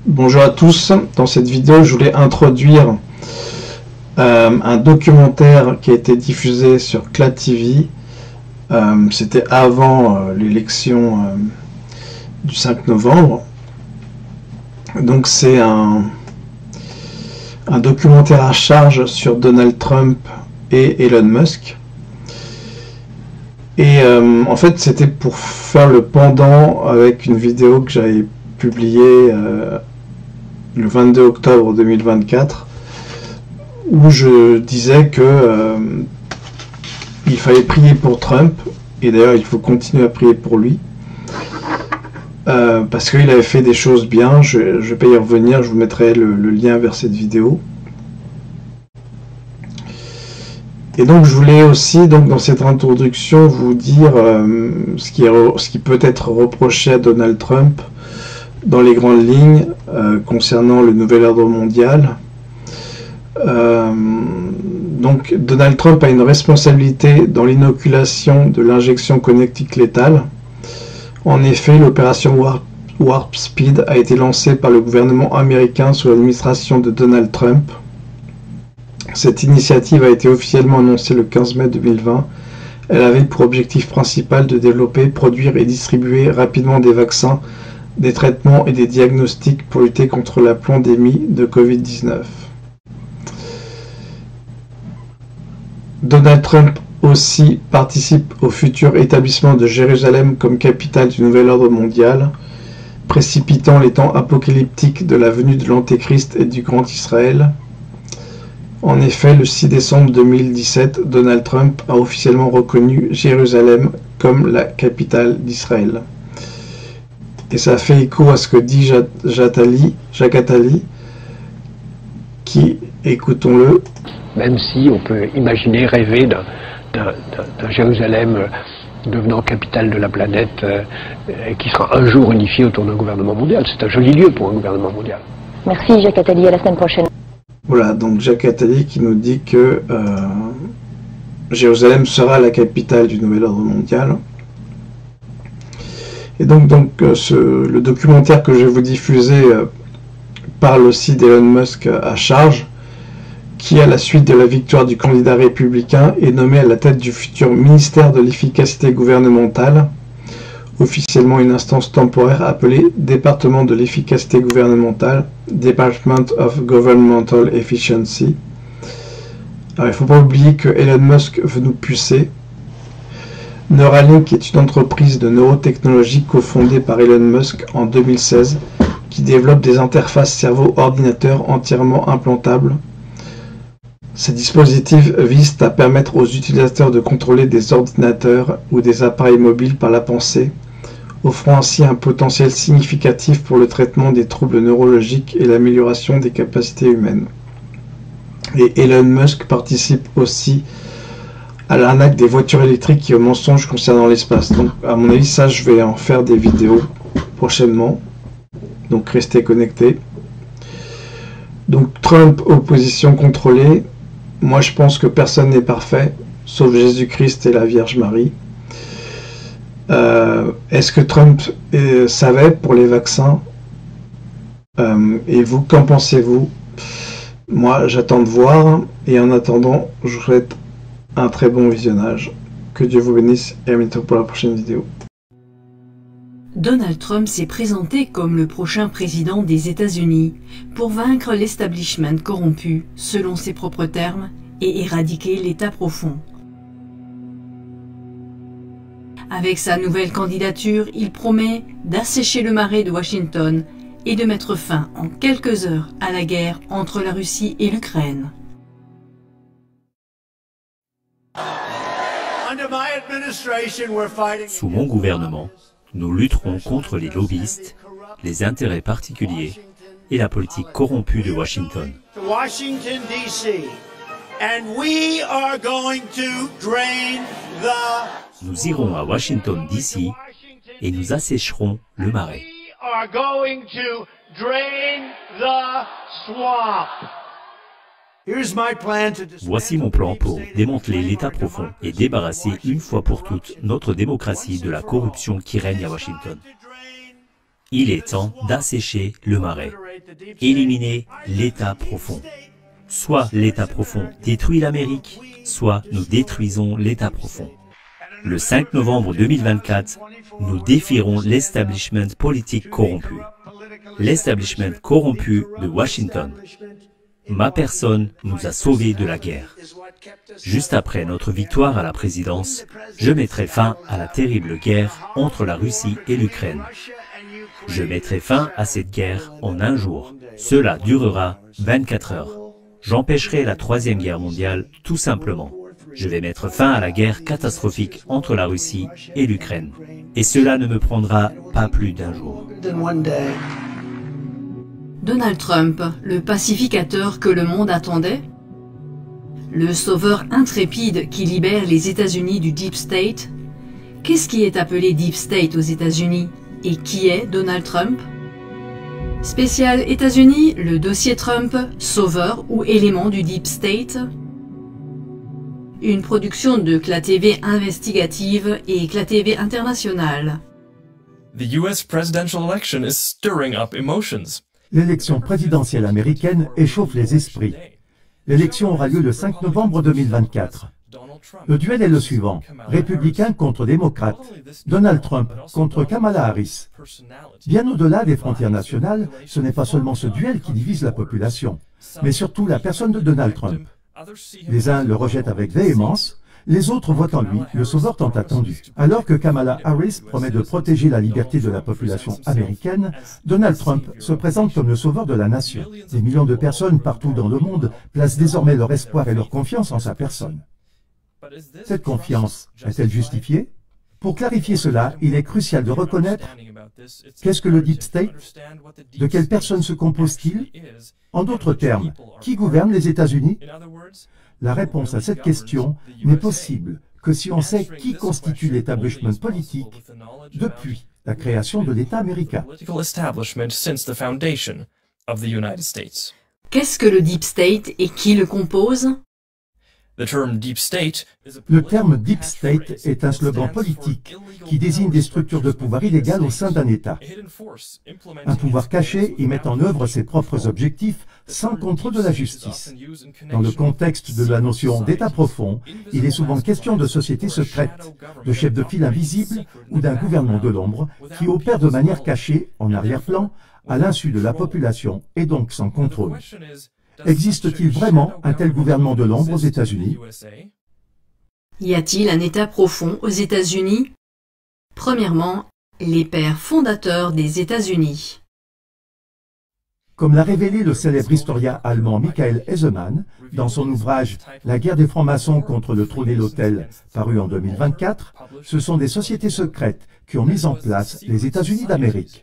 Bonjour à tous, dans cette vidéo je voulais introduire un documentaire qui a été diffusé sur CLA TV. C'était avant l'élection du 5 novembre. Donc c'est un documentaire à charge sur Donald Trump et Elon Musk. Et en fait c'était pour faire le pendant avec une vidéo que j'avais publiée le 22 octobre 2024, où je disais que il fallait prier pour Trump, et d'ailleurs il faut continuer à prier pour lui, parce qu'il avait fait des choses bien. Je ne vais pas y revenir, je vous mettrai le lien vers cette vidéo. Et donc je voulais aussi, dans cette introduction, vous dire ce qui peut être reproché à Donald Trump dans les grandes lignes concernant le nouvel ordre mondial. Donc Donald Trump a une responsabilité dans l'inoculation de l'injection connectique létale. En effet, l'opération Warp Speed a été lancée par le gouvernement américain sous l'administration de Donald Trump. Cette initiative a été officiellement annoncée le 15 mai 2020. Elle avait pour objectif principal de développer, produire et distribuer rapidement des vaccins, des traitements et des diagnostics pour lutter contre la pandémie de Covid-19. Donald Trump aussi participe au futur établissement de Jérusalem comme capitale du nouvel ordre mondial, précipitant les temps apocalyptiques de la venue de l'Antéchrist et du Grand Israël. En effet, le 6 décembre 2017, Donald Trump a officiellement reconnu Jérusalem comme la capitale d'Israël. Et ça fait écho à ce que dit Jacques Attali, qui, écoutons-le. Même si on peut imaginer, rêver d'un Jérusalem devenant capitale de la planète, qui sera un jour unifié autour d'un gouvernement mondial. C'est un joli lieu pour un gouvernement mondial. Merci Jacques Attali, à la semaine prochaine. Voilà, donc Jacques Attali qui nous dit que Jérusalem sera la capitale du nouvel ordre mondial. Et donc le documentaire que je vais vous diffuser parle aussi d'Elon Musk à charge, qui, à la suite de la victoire du candidat républicain, est nommé à la tête du futur ministère de l'efficacité gouvernementale, officiellement une instance temporaire appelée Département de l'efficacité gouvernementale, Department of Governmental Efficiency. Alors il ne faut pas oublier que Elon Musk veut nous pucer. Neuralink est une entreprise de neurotechnologie cofondée par Elon Musk en 2016, qui développe des interfaces cerveau-ordinateur entièrement implantables. Ces dispositifs visent à permettre aux utilisateurs de contrôler des ordinateurs ou des appareils mobiles par la pensée, offrant ainsi un potentiel significatif pour le traitement des troubles neurologiques et l'amélioration des capacités humaines. Et Elon Musk participe aussi à l'arnaque des voitures électriques et aux mensonges concernant l'espace. Donc à mon avis, ça je vais en faire des vidéos prochainement. Donc restez connectés. Donc Trump, opposition contrôlée. Moi je pense que personne n'est parfait, sauf Jésus-Christ et la Vierge Marie. Est-ce que Trump savait pour les vaccins? Et vous, qu'en pensez-vous? Moi j'attends de voir, et en attendant, je vous souhaite un très bon visionnage. Que Dieu vous bénisse et à bientôt pour la prochaine vidéo. Donald Trump s'est présenté comme le prochain président des États-Unis pour vaincre l'establishment corrompu, selon ses propres termes, et éradiquer l'État profond. Avec sa nouvelle candidature, il promet d'assécher le marais de Washington et de mettre fin en quelques heures à la guerre entre la Russie et l'Ukraine. Sous mon gouvernement, nous lutterons contre les lobbyistes, les intérêts particuliers et la politique corrompue de Washington. Nous irons à Washington, D.C. et nous assécherons le marais. Voici mon plan pour démanteler l'État profond et débarrasser une fois pour toutes notre démocratie de la corruption qui règne à Washington. Il est temps d'assécher le marais, éliminer l'État profond. Soit l'État profond détruit l'Amérique, soit nous détruisons l'État profond. Le 5 novembre 2024, nous défierons l'establishment politique corrompu. L'establishment corrompu de Washington. Ma personne nous a sauvés de la guerre. Juste après notre victoire à la présidence, je mettrai fin à la terrible guerre entre la Russie et l'Ukraine. Je mettrai fin à cette guerre en un jour. Cela durera 24 heures. J'empêcherai la Troisième Guerre mondiale, tout simplement. Je vais mettre fin à la guerre catastrophique entre la Russie et l'Ukraine. Et cela ne me prendra pas plus d'un jour. Donald Trump, le pacificateur que le monde attendait? Le sauveur intrépide qui libère les États-Unis du Deep State? Qu'est-ce qui est appelé Deep State aux États-Unis? Et qui est Donald Trump? Spécial États-Unis, le dossier Trump, sauveur ou élément du Deep State? Une production de CLA TV Investigative et CLA TV International. The US presidential election is stirring up emotions. L'élection présidentielle américaine échauffe les esprits. L'élection aura lieu le 5 novembre 2024. Le duel est le suivant, républicain contre démocrate, Donald Trump contre Kamala Harris. Bien au-delà des frontières nationales, ce n'est pas seulement ce duel qui divise la population, mais surtout la personne de Donald Trump. Les uns le rejettent avec véhémence, les autres voient en lui le sauveur tant attendu. Alors que Kamala Harris promet de protéger la liberté de la population américaine, Donald Trump se présente comme le sauveur de la nation. Des millions de personnes partout dans le monde placent désormais leur espoir et leur confiance en sa personne. Cette confiance est-elle justifiée? Pour clarifier cela, il est crucial de reconnaître qu'est-ce que le Deep State? De quelles personnes se compose-t-il? En d'autres termes, qui gouverne les États-Unis? La réponse à cette question n'est possible que si on sait qui constitue l'établissement politique depuis la création de l'État américain. Qu'est-ce que le Deep State et qui le compose? Le terme Deep State est un slogan politique qui désigne des structures de pouvoir illégales au sein d'un État. Un pouvoir caché y met en œuvre ses propres objectifs sans contrôle de la justice. Dans le contexte de la notion d'État profond, il est souvent question de sociétés secrètes, de chefs de file invisibles ou d'un gouvernement de l'ombre qui opère de manière cachée, en arrière-plan, à l'insu de la population et donc sans contrôle. Existe-t-il vraiment un tel gouvernement de l'ombre aux États-Unis? Y a-t-il un État profond aux États-Unis? Premièrement, les pères fondateurs des États-Unis. Comme l'a révélé le célèbre historien allemand Michael Heisemann dans son ouvrage « La guerre des francs-maçons contre le trône et l'autel » paru en 2024, ce sont des sociétés secrètes qui ont mis en place les États-Unis d'Amérique.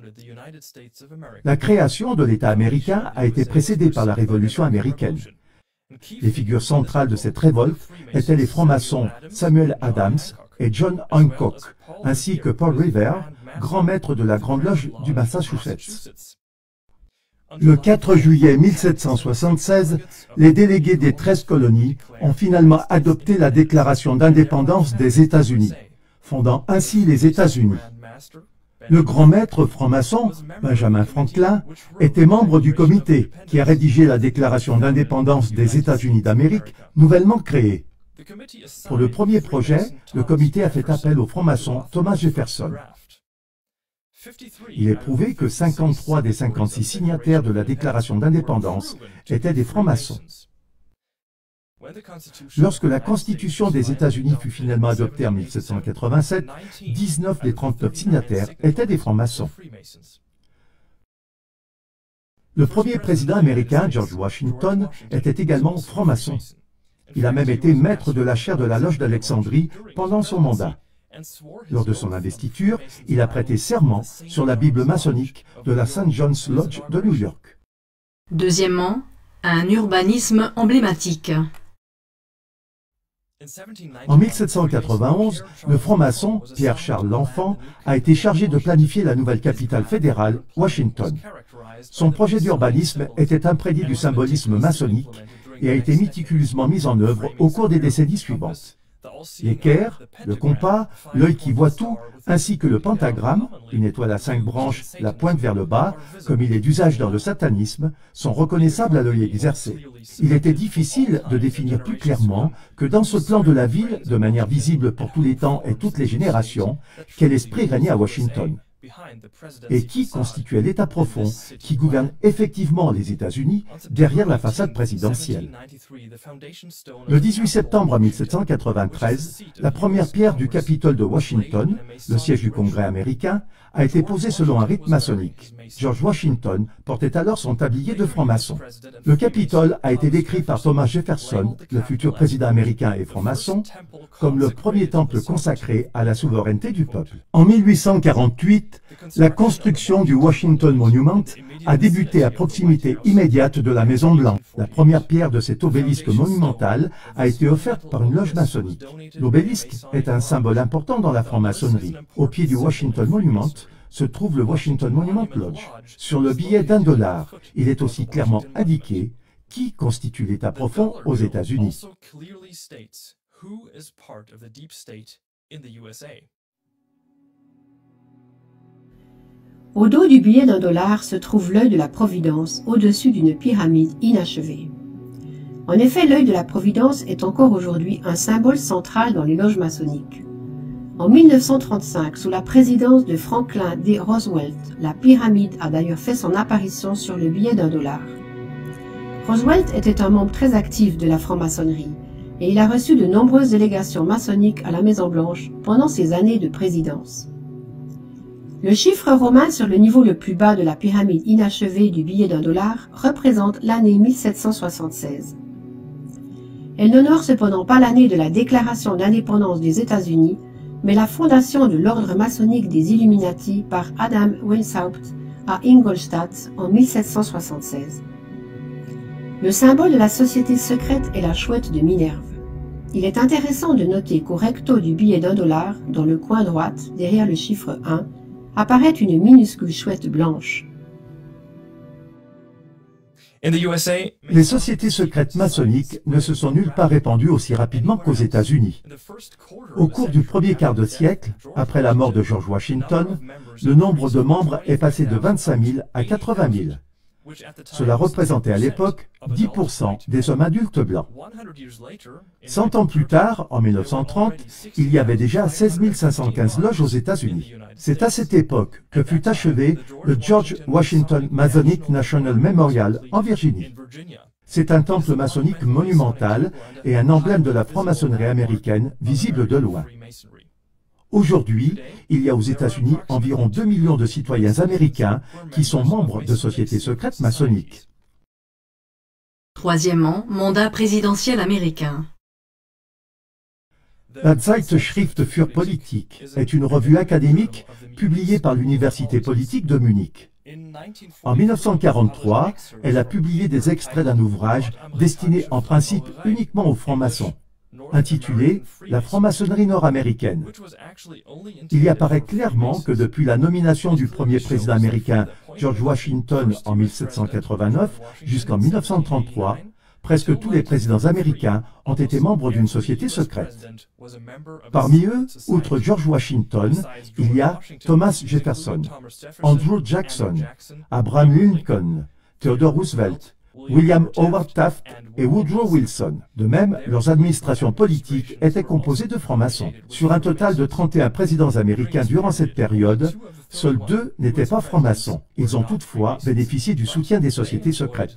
La création de l'État américain a été précédée par la Révolution américaine. Les figures centrales de cette révolte étaient les francs-maçons Samuel Adams et John Hancock, ainsi que Paul Revere, grand maître de la Grande Loge du Massachusetts. Le 4 juillet 1776, les délégués des 13 colonies ont finalement adopté la Déclaration d'indépendance des États-Unis, fondant ainsi les États-Unis. Le grand maître franc-maçon, Benjamin Franklin, était membre du comité qui a rédigé la Déclaration d'indépendance des États-Unis d'Amérique, nouvellement créée. Pour le premier projet, le comité a fait appel au franc-maçon Thomas Jefferson. Il est prouvé que 53 des 56 signataires de la Déclaration d'indépendance étaient des francs-maçons. Lorsque la Constitution des États-Unis fut finalement adoptée en 1787, 19 des 39 signataires étaient des francs-maçons. Le premier président américain, George Washington, était également franc-maçon. Il a même été maître de la chaire de la Loge d'Alexandrie pendant son mandat. Lors de son investiture, il a prêté serment sur la Bible maçonnique de la St. John's Lodge de New York. Deuxièmement, un urbanisme emblématique. En 1791, le franc-maçon Pierre-Charles L'Enfant a été chargé de planifier la nouvelle capitale fédérale, Washington. Son projet d'urbanisme était imprégné du symbolisme maçonnique et a été méticuleusement mis en œuvre au cours des décennies suivantes. L'équerre, le compas, l'œil qui voit tout, ainsi que le pentagramme, une étoile à 5 branches, la pointe vers le bas, comme il est d'usage dans le satanisme, sont reconnaissables à l'œil exercé. Il était difficile de définir plus clairement que dans ce plan de la ville, de manière visible pour tous les temps et toutes les générations, quel esprit régnait à Washington. Et qui constituait l'État profond qui gouverne effectivement les États-Unis derrière la façade présidentielle. Le 18 septembre 1793, la première pierre du Capitole de Washington, le siège du Congrès américain, a été posée selon un rite maçonnique. George Washington portait alors son tablier de franc-maçon. Le Capitole a été décrit par Thomas Jefferson, le futur président américain et franc-maçon, comme le premier temple consacré à la souveraineté du peuple. En 1848, la construction du Washington Monument a débuté à proximité immédiate de la Maison Blanche. La première pierre de cet obélisque monumental a été offerte par une loge maçonnique. L'obélisque est un symbole important dans la franc-maçonnerie. Au pied du Washington Monument se trouve le Washington Monument Lodge. Sur le billet d'$1, il est aussi clairement indiqué qui constitue l'État profond aux États-Unis. Au dos du billet d'$1 se trouve l'œil de la Providence au-dessus d'une pyramide inachevée. En effet, l'œil de la Providence est encore aujourd'hui un symbole central dans les loges maçonniques. En 1935, sous la présidence de Franklin D. Roosevelt, la pyramide a d'ailleurs fait son apparition sur le billet d'$1. Roosevelt était un membre très actif de la franc-maçonnerie et il a reçu de nombreuses délégations maçonniques à la Maison-Blanche pendant ses années de présidence. Le chiffre romain sur le niveau le plus bas de la pyramide inachevée du billet d'$1 représente l'année 1776. Elle n'honore cependant pas l'année de la déclaration d'indépendance des États-Unis, mais la fondation de l'ordre maçonnique des Illuminati par Adam Weishaupt à Ingolstadt en 1776. Le symbole de la société secrète est la chouette de Minerve. Il est intéressant de noter qu'au recto du billet d'$, dans le coin droite, derrière le chiffre 1, apparaît une minuscule chouette blanche. Les sociétés secrètes maçonniques ne se sont nulle part répandues aussi rapidement qu'aux États-Unis. Au cours du premier quart de siècle, après la mort de George Washington, le nombre de membres est passé de 25 000 à 80 000. Cela représentait à l'époque 10% des hommes adultes blancs. 100 ans plus tard, en 1930, il y avait déjà 16 515 loges aux États-Unis. C'est à cette époque que fut achevé le George Washington Masonic National Memorial en Virginie. C'est un temple maçonnique monumental et un emblème de la franc-maçonnerie américaine visible de loin. Aujourd'hui, il y a aux États-Unis environ 2 millions de citoyens américains qui sont membres de sociétés secrètes maçonniques. Troisièmement, mandat présidentiel américain. La Zeitschrift für Politik est une revue académique publiée par l'Université politique de Munich. En 1943, elle a publié des extraits d'un ouvrage destiné en principe uniquement aux francs-maçons, intitulé « La franc-maçonnerie nord-américaine ». Il y apparaît clairement que depuis la nomination du premier président américain George Washington en 1789 jusqu'en 1933, presque tous les présidents américains ont été membres d'une société secrète. Parmi eux, outre George Washington, il y a Thomas Jefferson, Andrew Jackson, Abraham Lincoln, Theodore Roosevelt, William Howard Taft et Woodrow Wilson. De même, leurs administrations politiques étaient composées de francs-maçons. Sur un total de 31 présidents américains durant cette période, seuls 2 n'étaient pas francs-maçons. Ils ont toutefois bénéficié du soutien des sociétés secrètes.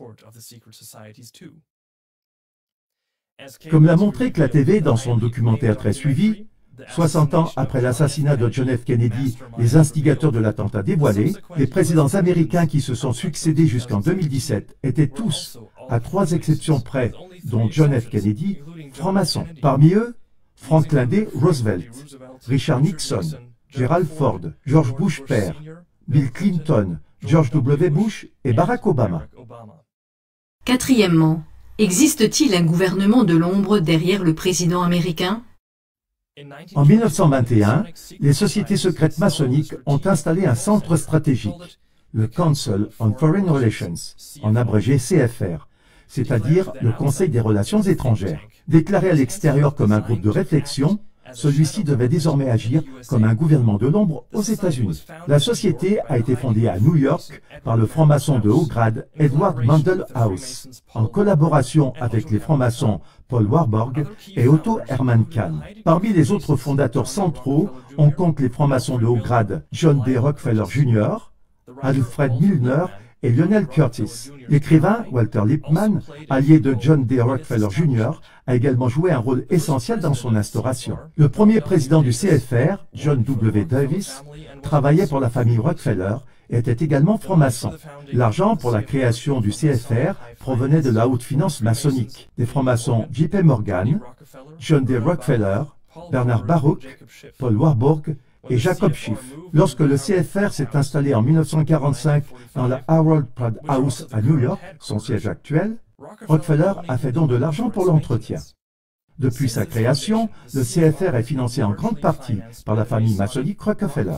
Comme l'a montré la TV dans son documentaire très suivi, 60 ans après l'assassinat de John F. Kennedy, les instigateurs de l'attentat dévoilé, les présidents américains qui se sont succédés jusqu'en 2017 étaient tous, à 3 exceptions près, dont John F. Kennedy, francs-maçons. Parmi eux, Franklin D. Roosevelt, Richard Nixon, Gerald Ford, George Bush père, Bill Clinton, George W. Bush et Barack Obama. Quatrièmement, existe-t-il un gouvernement de l'ombre derrière le président américain ? En 1921, les sociétés secrètes maçonniques ont installé un centre stratégique, le Council on Foreign Relations, en abrégé CFR, c'est-à-dire le Conseil des relations étrangères. Déclaré à l'extérieur comme un groupe de réflexion, celui-ci devait désormais agir comme un gouvernement de l'ombre aux États-Unis. La société a été fondée à New York par le franc-maçon de haut grade Edward Mandell House, en collaboration avec les francs-maçons Paul Warburg et Otto Hermann Kahn. Parmi les autres fondateurs centraux, on compte les francs-maçons de haut grade John D. Rockefeller Jr., Alfred Milner et Lionel Curtis. L'écrivain Walter Lippmann, allié de John D. Rockefeller Jr., a également joué un rôle essentiel dans son instauration. Le premier président du CFR, John W. Davis, travaillait pour la famille Rockefeller et était également franc-maçon. L'argent pour la création du CFR provenait de la haute finance maçonnique, des francs-maçons J.P. Morgan, John D. Rockefeller, Bernard Baruch, Paul Warburg et Jacob Schiff. Lorsque le CFR s'est installé en 1945 dans la Harold Pratt House à New York, son siège actuel, Rockefeller a fait don de l'argent pour l'entretien. Depuis sa création, le CFR est financé en grande partie par la famille maçonnique Rockefeller.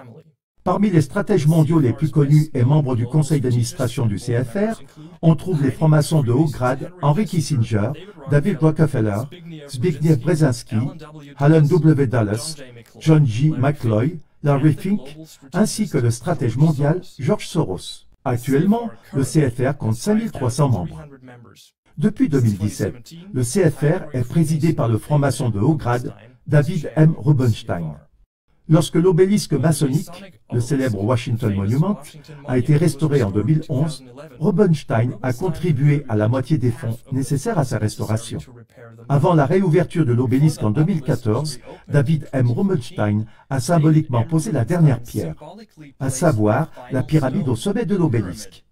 Parmi les stratèges mondiaux les plus connus et membres du conseil d'administration du CFR, on trouve les francs-maçons de haut grade Henry Kissinger, David Rockefeller, Zbigniew Brzezinski, Alan W. Dulles, John J. McCloy, Larry Fink, ainsi que le stratège mondial George Soros. Actuellement, le CFR compte 5300 membres. Depuis 2017, le CFR est présidé par le franc-maçon de haut grade David M. Rubenstein. Lorsque l'obélisque maçonnique, le célèbre Washington Monument, a été restauré en 2011, Rubenstein a contribué à la moitié des fonds nécessaires à sa restauration. Avant la réouverture de l'obélisque en 2014, David M. Rubenstein a symboliquement posé la dernière pierre, à savoir la pyramide au sommet de l'obélisque.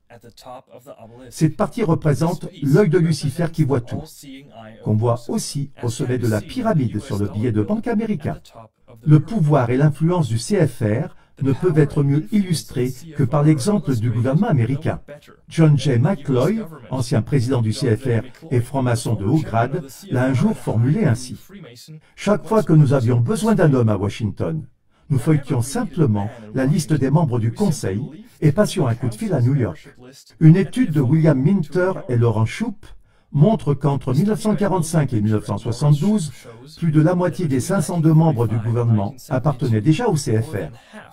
Cette partie représente l'œil de Lucifer qui voit tout, qu'on voit aussi au sommet de la pyramide sur le billet de banque américain. Le pouvoir et l'influence du CFR ne peuvent être mieux illustrés que par l'exemple du gouvernement américain. John J. McCloy, ancien président du CFR et franc-maçon de haut grade, l'a un jour formulé ainsi. « Chaque fois que nous avions besoin d'un homme à Washington, nous feuilletions simplement la liste des membres du Conseil et passions un coup de fil à New York. » Une étude de William Minter et Laurent Shoup montre qu'entre 1945 et 1972, plus de la moitié des 502 membres du gouvernement appartenaient déjà au CFR.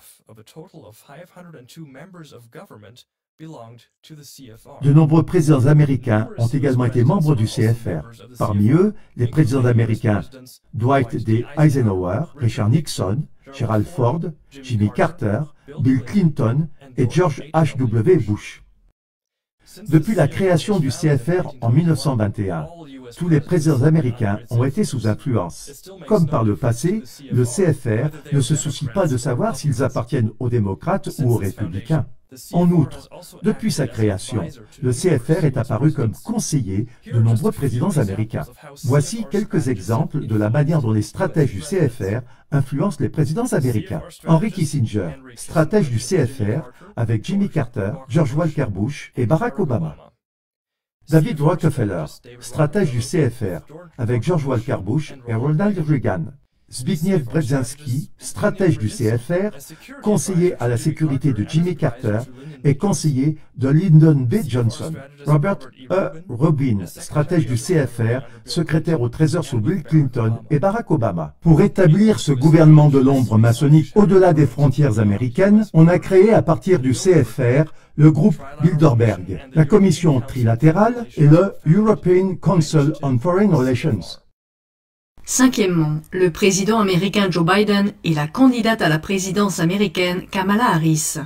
De nombreux présidents américains ont également été membres du CFR. Parmi eux, les présidents américains Dwight D. Eisenhower, Richard Nixon, Gerald Ford, Jimmy Carter, Bill Clinton et George H.W. Bush. Depuis la création du CFR en 1921, tous les présidents américains ont été sous influence. Comme par le passé, le CFR ne se soucie pas de savoir s'ils appartiennent aux démocrates ou aux républicains. En outre, depuis sa création, le CFR est apparu comme conseiller de nombreux présidents américains. Voici quelques exemples de la manière dont les stratèges du CFR influencent les présidents américains. Henry Kissinger, stratège du CFR, avec Jimmy Carter, George Walker Bush et Barack Obama. David Rockefeller, stratège du CFR, avec George Walker Bush et Ronald Reagan. Zbigniew Brzezinski, stratège du CFR, conseiller à la sécurité de Jimmy Carter et conseiller de Lyndon B. Johnson. Robert E. Rubin, stratège du CFR, secrétaire au Trésor sous Bill Clinton et Barack Obama. Pour établir ce gouvernement de l'ombre maçonnique au-delà des frontières américaines, on a créé à partir du CFR le groupe Bilderberg, la commission trilatérale et le European Council on Foreign Relations. Cinquièmement, le président américain Joe Biden et la candidate à la présidence américaine Kamala Harris.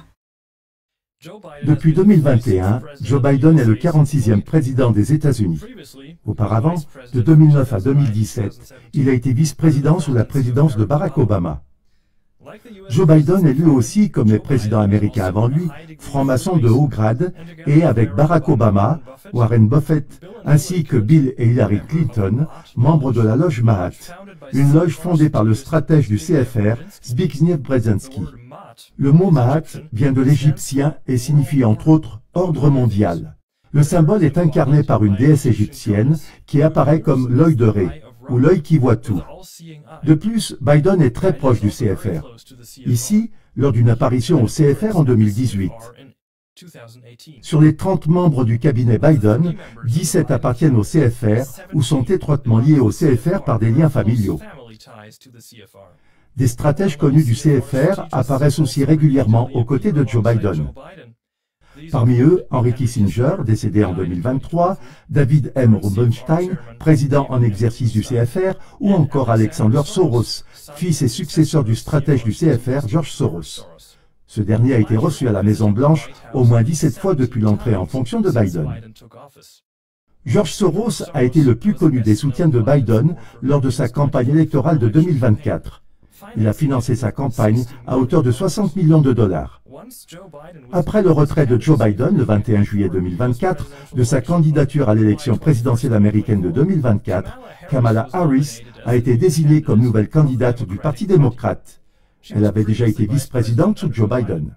Depuis 2021, Joe Biden est le 46e président des États-Unis. Auparavant, de 2009 à 2017, il a été vice-président sous la présidence de Barack Obama. Joe Biden est lui aussi, comme les présidents américains avant lui, franc-maçon de haut grade et avec Barack Obama, Warren Buffett, ainsi que Bill et Hillary Clinton, membres de la loge Mahat, une loge fondée par le stratège du CFR, Zbigniew Brzezinski. Le mot Mahat vient de l'égyptien et signifie entre autres « ordre mondial ». Le symbole est incarné par une déesse égyptienne qui apparaît comme l'œil de Ré, ou l'œil qui voit tout. De plus, Biden est très proche du CFR. Ici, lors d'une apparition au CFR en 2018. Sur les 30 membres du cabinet Biden, 17 appartiennent au CFR ou sont étroitement liés au CFR par des liens familiaux. Des stratèges connus du CFR apparaissent aussi régulièrement aux côtés de Joe Biden. Parmi eux, Henry Kissinger, décédé en 2023, David M. Rubenstein, président en exercice du CFR, ou encore Alexander Soros, fils et successeur du stratège du CFR, George Soros. Ce dernier a été reçu à la Maison-Blanche au moins 17 fois depuis l'entrée en fonction de Biden. George Soros a été le plus connu des soutiens de Biden lors de sa campagne électorale de 2024. Il a financé sa campagne à hauteur de 60 millions de dollars. Après le retrait de Joe Biden le 21 juillet 2024 de sa candidature à l'élection présidentielle américaine de 2024, Kamala Harris a été désignée comme nouvelle candidate du Parti démocrate. Elle avait déjà été vice-présidente sous Joe Biden.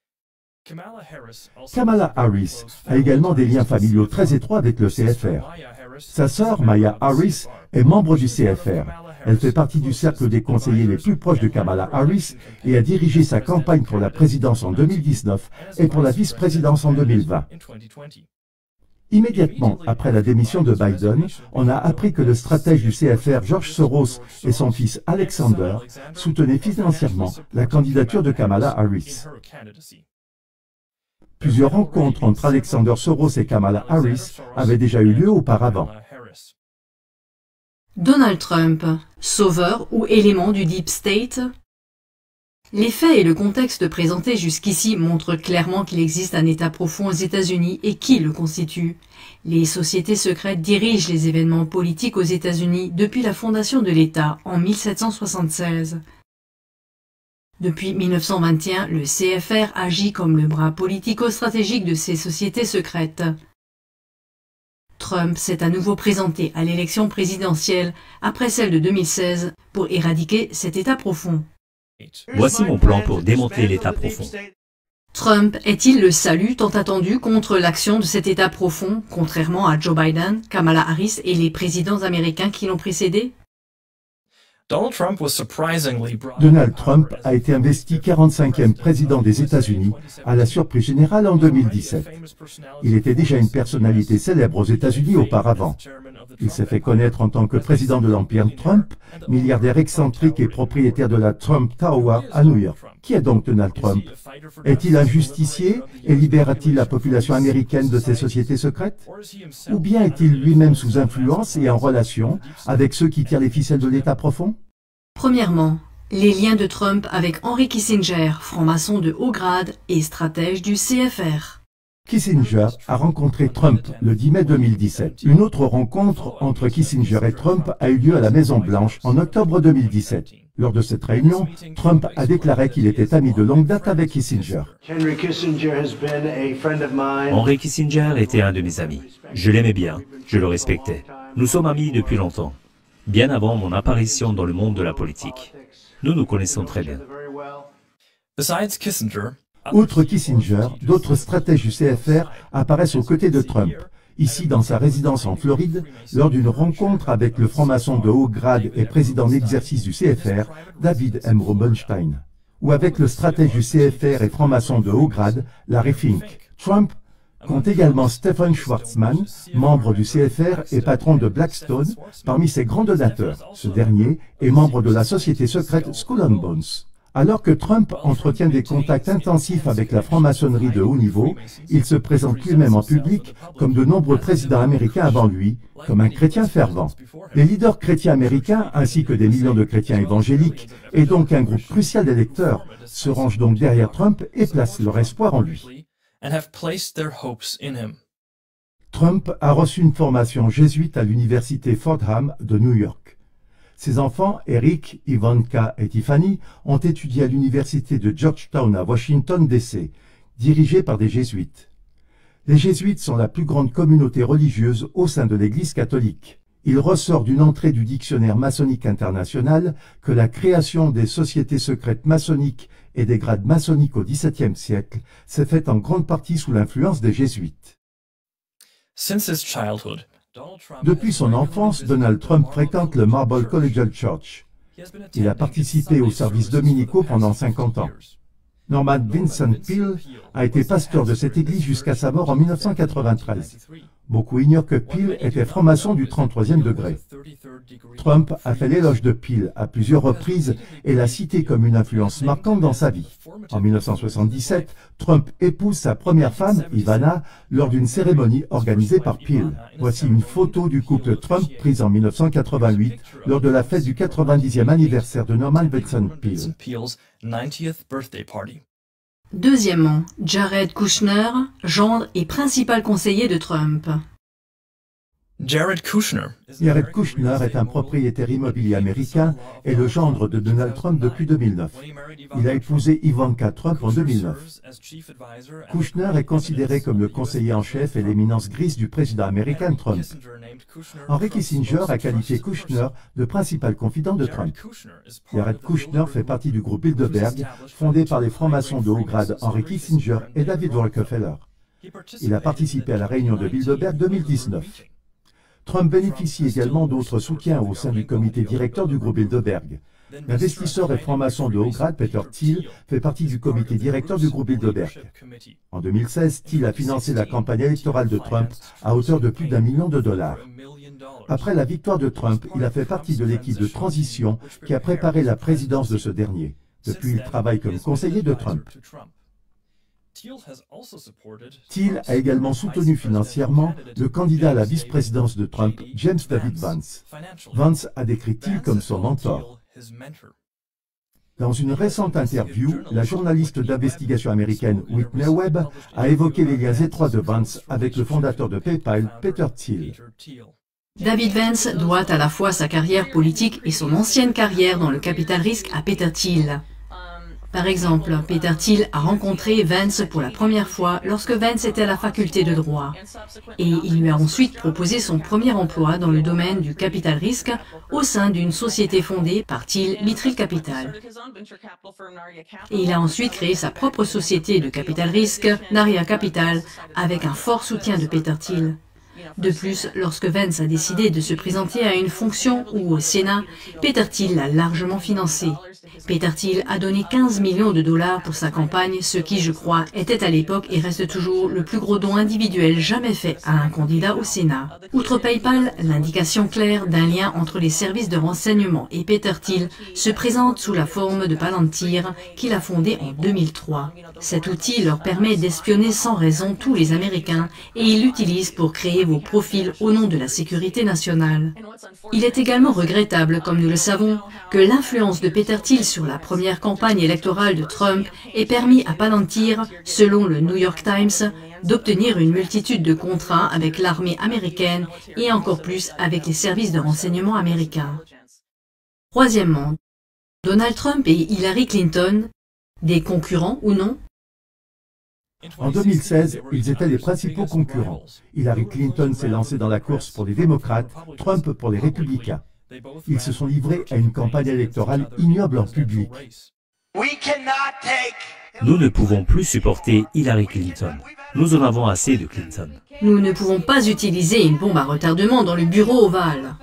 Kamala Harris a également des liens familiaux très étroits avec le CFR. Sa sœur, Maya Harris, est membre du CFR. Elle fait partie du cercle des conseillers les plus proches de Kamala Harris et a dirigé sa campagne pour la présidence en 2019 et pour la vice-présidence en 2020. Immédiatement après la démission de Biden, on a appris que le stratège du CFR George Soros et son fils Alexander soutenaient financièrement la candidature de Kamala Harris. Plusieurs rencontres entre Alexander Soros et Kamala Harris avaient déjà eu lieu auparavant. Donald Trump, sauveur ou élément du Deep State? Les faits et le contexte présentés jusqu'ici montrent clairement qu'il existe un État profond aux États-Unis et qui le constitue. Les sociétés secrètes dirigent les événements politiques aux États-Unis depuis la fondation de l'État en 1776. Depuis 1921, le CFR agit comme le bras politico-stratégique de ces sociétés secrètes. Trump s'est à nouveau présenté à l'élection présidentielle après celle de 2016 pour éradiquer cet État profond. Voici mon plan pour démanteler l'État profond. Trump est-il le salut tant attendu contre l'action de cet État profond, contrairement à Joe Biden, Kamala Harris et les présidents américains qui l'ont précédé? Donald Trump a été investi 45e président des États-Unis à la surprise générale en 2017. Il était déjà une personnalité célèbre aux États-Unis auparavant. Il s'est fait connaître en tant que président de l'empire Trump, milliardaire excentrique et propriétaire de la Trump Tower à New York. Qui est donc Donald Trump? Est-il un justicier et libère-t-il la population américaine de ses sociétés secrètes? Ou bien est-il lui-même sous influence et en relation avec ceux qui tirent les ficelles de l'État profond? Premièrement, les liens de Trump avec Henry Kissinger, franc-maçon de haut grade et stratège du CFR. Kissinger a rencontré Trump le 10 mai 2017. Une autre rencontre entre Kissinger et Trump a eu lieu à la Maison-Blanche en octobre 2017. Lors de cette réunion, Trump a déclaré qu'il était ami de longue date avec Kissinger. Henry Kissinger était un de mes amis. Je l'aimais bien, je le respectais. Nous sommes amis depuis longtemps, bien avant mon apparition dans le monde de la politique. Nous nous connaissons très bien. Outre Kissinger, d'autres stratèges du CFR apparaissent aux côtés de Trump, ici dans sa résidence en Floride, lors d'une rencontre avec le franc-maçon de haut grade et président d'exercice du CFR, David M. Rubenstein, ou avec le stratège du CFR et franc-maçon de haut grade, Larry Fink. Trump compte également Stephen Schwarzman, membre du CFR et patron de Blackstone, parmi ses grands donateurs. Ce dernier est membre de la société secrète Skull and Bones. Alors que Trump entretient des contacts intensifs avec la franc-maçonnerie de haut niveau, il se présente lui-même en public, comme de nombreux présidents américains avant lui, comme un chrétien fervent. Les leaders chrétiens américains, ainsi que des millions de chrétiens évangéliques, et donc un groupe crucial d'électeurs, se rangent donc derrière Trump et placent leur espoir en lui. Trump a reçu une formation jésuite à l'université Fordham de New York. Ses enfants, Eric, Ivanka et Tiffany, ont étudié à l'université de Georgetown à Washington, D.C., dirigée par des jésuites. Les jésuites sont la plus grande communauté religieuse au sein de l'Église catholique. Il ressort d'une entrée du dictionnaire maçonnique international que la création des sociétés secrètes maçonniques et des grades maçonniques au XVIIe siècle s'est faite en grande partie sous l'influence des jésuites. Depuis son enfance, Donald Trump fréquente le Marble Collegiate Church. Il a participé aux services dominicaux pendant 50 ans. Norman Vincent Peale a été pasteur de cette église jusqu'à sa mort en 1993. Beaucoup ignorent que Peale était franc-maçon du 33e degré. Trump a fait l'éloge de Peale à plusieurs reprises et l'a cité comme une influence marquante dans sa vie. En 1977, Trump épouse sa première femme, Ivana, lors d'une cérémonie organisée par Peale. Voici une photo du couple Trump prise en 1988 lors de la fête du 90e anniversaire de Norman Vincent Peale. Deuxièmement, Jared Kushner, gendre et principal conseiller de Trump. Jared Kushner est un propriétaire immobilier américain et le gendre de Donald Trump depuis 2009. Il a épousé Ivanka Trump en 2009. Kushner est considéré comme le conseiller en chef et l'éminence grise du président américain Trump. Henry Kissinger a qualifié Kushner de principal confident de Trump. Jared Kushner fait partie du groupe Bilderberg, fondé par les francs-maçons de haut grade Henry Kissinger et David Rockefeller. Il a participé à la réunion de Bilderberg 2019. Trump bénéficie également d'autres soutiens au sein du comité directeur du groupe Bilderberg. L'investisseur et franc-maçon de haut grade Peter Thiel fait partie du comité directeur du groupe Bilderberg. En 2016, Thiel a financé la campagne électorale de Trump à hauteur de plus d'1 million de dollars. Après la victoire de Trump, il a fait partie de l'équipe de transition qui a préparé la présidence de ce dernier. Depuis, il travaille comme conseiller de Trump. Thiel a également soutenu financièrement le candidat à la vice-présidence de Trump, James David Vance. Vance a décrit Thiel comme son mentor. Dans une récente interview, la journaliste d'investigation américaine Whitney Webb a évoqué les liens étroits de Vance avec le fondateur de PayPal, Peter Thiel. David Vance doit à la fois sa carrière politique et son ancienne carrière dans le capital risque à Peter Thiel. Par exemple, Peter Thiel a rencontré Vance pour la première fois lorsque Vance était à la faculté de droit. Et il lui a ensuite proposé son premier emploi dans le domaine du capital risque au sein d'une société fondée par Thiel, Mithril Capital. Et il a ensuite créé sa propre société de capital risque, Naria Capital, avec un fort soutien de Peter Thiel. De plus, lorsque Vance a décidé de se présenter à une fonction ou au Sénat, Peter Thiel l'a largement financé. Peter Thiel a donné 15 millions de dollars pour sa campagne, ce qui, je crois, était à l'époque et reste toujours le plus gros don individuel jamais fait à un candidat au Sénat. Outre PayPal, l'indication claire d'un lien entre les services de renseignement et Peter Thiel se présente sous la forme de Palantir, qu'il a fondé en 2003. Cet outil leur permet d'espionner sans raison tous les Américains et il l'utilise pour créer vos profils au nom de la sécurité nationale. Il est également regrettable, comme nous le savons, que l'influence de Peter Thiel sur la première campagne électorale de Trump ait permis à Palantir, selon le New York Times, d'obtenir une multitude de contrats avec l'armée américaine et encore plus avec les services de renseignement américains. Troisièmement, Donald Trump et Hillary Clinton, des concurrents ou non? En 2016, ils étaient les principaux concurrents. Hillary Clinton s'est lancée dans la course pour les démocrates, Trump pour les républicains. Ils se sont livrés à une campagne électorale ignoble en public. Nous ne pouvons plus supporter Hillary Clinton. Nous en avons assez de Clinton. Nous ne pouvons pas utiliser une bombe à retardement dans le bureau ovale.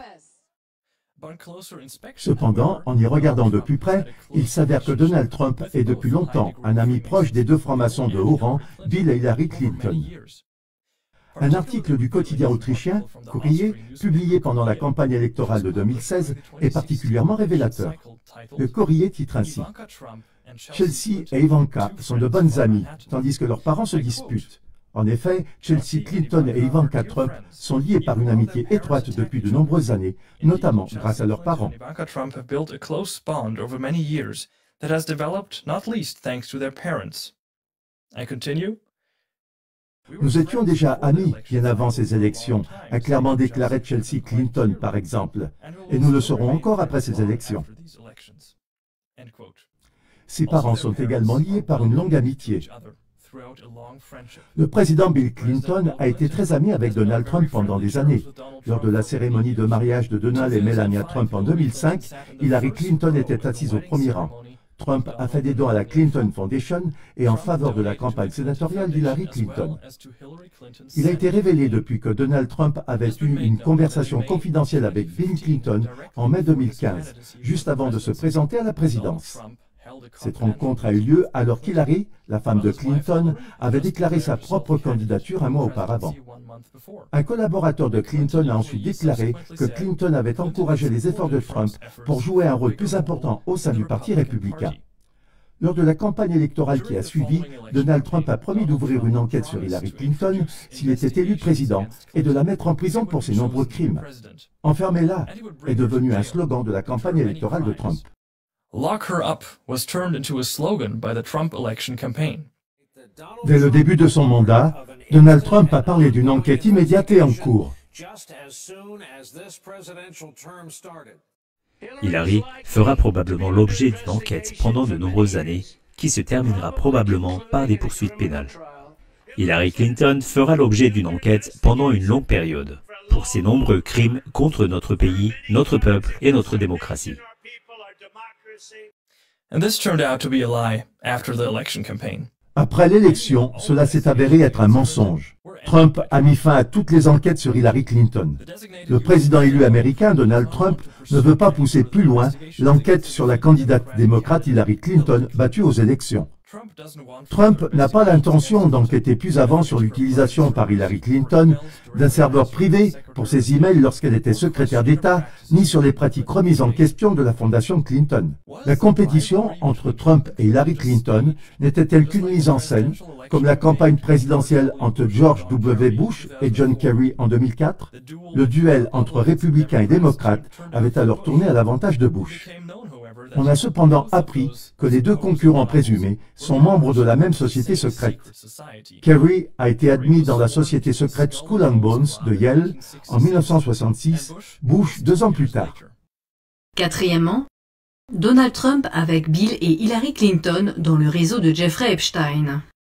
Cependant, en y regardant de plus près, il s'avère que Donald Trump est depuis longtemps un ami proche des deux francs-maçons de haut rang, Bill et Hillary Clinton. Un article du quotidien autrichien, Courrier, publié pendant la campagne électorale de 2016, est particulièrement révélateur. Le Courrier titre ainsi « Chelsea et Ivanka sont de bonnes amies, tandis que leurs parents se disputent. En effet, Chelsea Clinton et Ivanka Trump sont liés par une amitié étroite depuis de nombreuses années, notamment grâce à leurs parents. Nous étions déjà amis bien avant ces élections, a clairement déclaré Chelsea Clinton par exemple, et nous le serons encore après ces élections. Ses parents sont également liés par une longue amitié. Le président Bill Clinton a été très ami avec Donald Trump pendant des années. Lors de la cérémonie de mariage de Donald et Melania Trump en 2005, Hillary Clinton était assise au premier rang. Trump a fait des dons à la Clinton Foundation et en faveur de la campagne sénatoriale d'Hillary Clinton. Il a été révélé depuis que Donald Trump avait eu une conversation confidentielle avec Bill Clinton en mai 2015, juste avant de se présenter à la présidence. Cette rencontre a eu lieu alors qu'Hillary, la femme de Clinton, avait déclaré sa propre candidature un mois auparavant. Un collaborateur de Clinton a ensuite déclaré que Clinton avait encouragé les efforts de Trump pour jouer un rôle plus important au sein du Parti républicain. Lors de la campagne électorale qui a suivi, Donald Trump a promis d'ouvrir une enquête sur Hillary Clinton s'il était élu président et de la mettre en prison pour ses nombreux crimes. « Enfermez-la » est devenu un slogan de la campagne électorale de Trump. Lock her up was turned into a slogan by the Trump election campaign. Dès le début de son mandat, Donald Trump a parlé d'une enquête immédiate et en cours. Hillary fera probablement l'objet d'une enquête pendant de nombreuses années, qui se terminera probablement par des poursuites pénales. Hillary Clinton fera l'objet d'une enquête pendant une longue période, pour ses nombreux crimes contre notre pays, notre peuple et notre démocratie. And this turned out to be a lie after the election campaign. Après l'élection, cela s'est avéré être un mensonge. Trump a mis fin à toutes les enquêtes sur Hillary Clinton. Le président élu américain, Donald Trump, ne veut pas pousser plus loin l'enquête sur la candidate démocrate Hillary Clinton battue aux élections. Trump n'a pas l'intention d'enquêter plus avant sur l'utilisation par Hillary Clinton d'un serveur privé pour ses emails lorsqu'elle était secrétaire d'État, ni sur les pratiques remises en question de la fondation Clinton. La compétition entre Trump et Hillary Clinton n'était-elle qu'une mise en scène, comme la campagne présidentielle entre George W. Bush et John Kerry en 2004? Le duel entre républicains et démocrates avait alors tourné à l'avantage de Bush. On a cependant appris que les deux concurrents présumés sont membres de la même société secrète. Kerry a été admis dans la société secrète Skull and Bones de Yale en 1966, Bush 2 ans plus tard. Quatrièmement, Donald Trump avec Bill et Hillary Clinton dans le réseau de Jeffrey Epstein.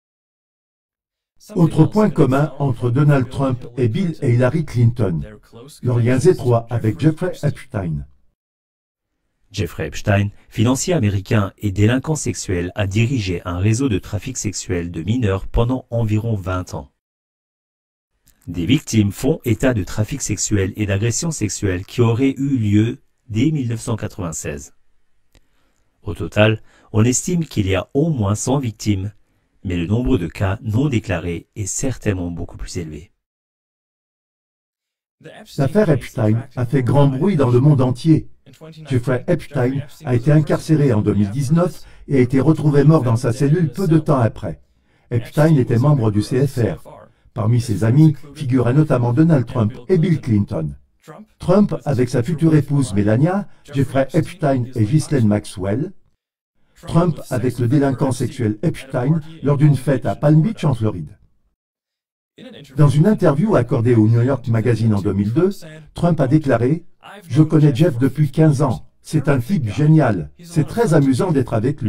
Autre point commun entre Donald Trump et Bill et Hillary Clinton, leurs liens étroits avec Jeffrey Epstein. Jeffrey Epstein, financier américain et délinquant sexuel, a dirigé un réseau de trafic sexuel de mineurs pendant environ 20 ans. Des victimes font état de trafic sexuel et d'agressions sexuelles qui auraient eu lieu dès 1996. Au total, on estime qu'il y a au moins 100 victimes, mais le nombre de cas non déclarés est certainement beaucoup plus élevé. L'affaire Epstein a fait grand bruit dans le monde entier. Jeffrey Epstein a été incarcéré en 2019 et a été retrouvé mort dans sa cellule peu de temps après. Epstein était membre du CFR. Parmi ses amis figuraient notamment Donald Trump et Bill Clinton. Trump avec sa future épouse Melania, Jeffrey Epstein et Ghislaine Maxwell. Trump avec le délinquant sexuel Epstein lors d'une fête à Palm Beach en Floride. Dans une interview accordée au New York Magazine en 2002, Trump a déclaré « Je connais Jeff depuis 15 ans. C'est un type génial. C'est très amusant d'être avec lui. »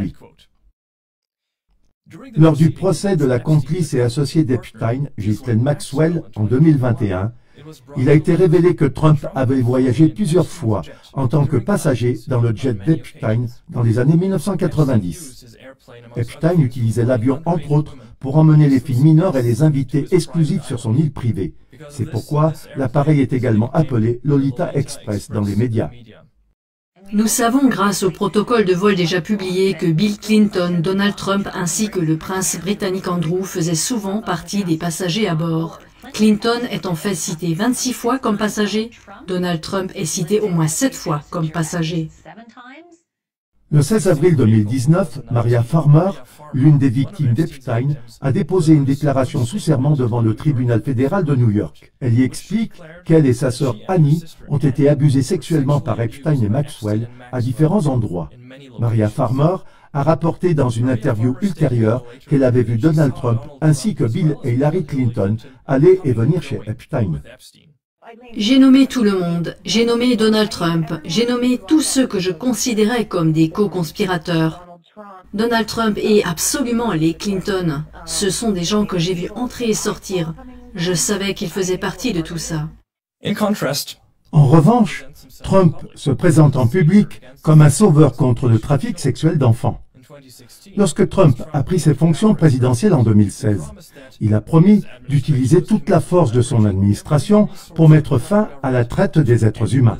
Lors du procès de la complice et associée d'Epstein, Ghislaine Maxwell, en 2021, il a été révélé que Trump avait voyagé plusieurs fois en tant que passager dans le jet d'Epstein dans les années 1990. Epstein utilisait l'avion entre autres pour emmener les filles mineures et les invités exclusifs sur son île privée. C'est pourquoi l'appareil est également appelé Lolita Express dans les médias. Nous savons grâce au protocole de vol déjà publié que Bill Clinton, Donald Trump ainsi que le prince britannique Andrew faisaient souvent partie des passagers à bord. Clinton est en fait cité 26 fois comme passager, Donald Trump est cité au moins 7 fois comme passager. Le 16 avril 2019, Maria Farmer, l'une des victimes d'Epstein, a déposé une déclaration sous serment devant le tribunal fédéral de New York. Elle y explique qu'elle et sa sœur Annie ont été abusées sexuellement par Epstein et Maxwell à différents endroits. Maria Farmer a rapporté dans une interview ultérieure qu'elle avait vu Donald Trump ainsi que Bill et Hillary Clinton aller et venir chez Epstein. J'ai nommé tout le monde, j'ai nommé Donald Trump, j'ai nommé tous ceux que je considérais comme des co-conspirateurs. Donald Trump et absolument les Clinton, ce sont des gens que j'ai vus entrer et sortir. Je savais qu'ils faisaient partie de tout ça. En revanche, Trump se présente en public comme un sauveur contre le trafic sexuel d'enfants. Lorsque Trump a pris ses fonctions présidentielles en 2016, il a promis d'utiliser toute la force de son administration pour mettre fin à la traite des êtres humains.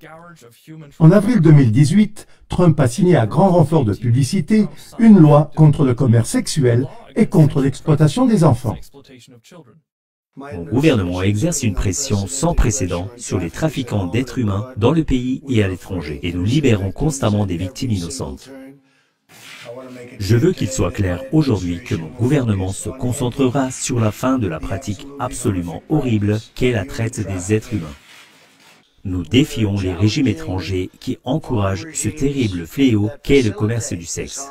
En avril 2018, Trump a signé à grand renfort de publicité une loi contre le commerce sexuel et contre l'exploitation des enfants. Mon gouvernement exerce une pression sans précédent sur les trafiquants d'êtres humains dans le pays et à l'étranger, et nous libérons constamment des victimes innocentes. Je veux qu'il soit clair aujourd'hui que mon gouvernement se concentrera sur la fin de la pratique absolument horrible qu'est la traite des êtres humains. Nous défions les régimes étrangers qui encouragent ce terrible fléau qu'est le commerce du sexe.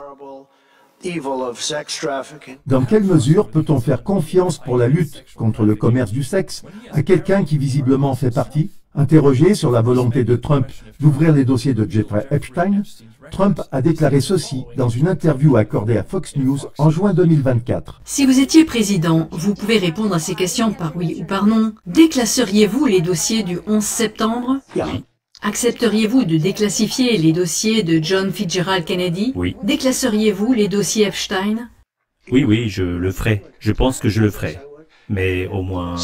Dans quelle mesure peut-on faire confiance pour la lutte contre le commerce du sexe à quelqu'un qui visiblement en fait partie? Interrogé sur la volonté de Trump d'ouvrir les dossiers de Jeffrey Epstein, Trump a déclaré ceci dans une interview accordée à Fox News en juin 2024. Si vous étiez président, vous pouvez répondre à ces questions par oui ou par non. Déclasseriez-vous les dossiers du 11 septembre? Oui. Accepteriez-vous de déclassifier les dossiers de John Fitzgerald Kennedy? Oui. Déclasseriez-vous les dossiers Epstein? Oui, je le ferai. Je pense que je le ferai. Mais au moins...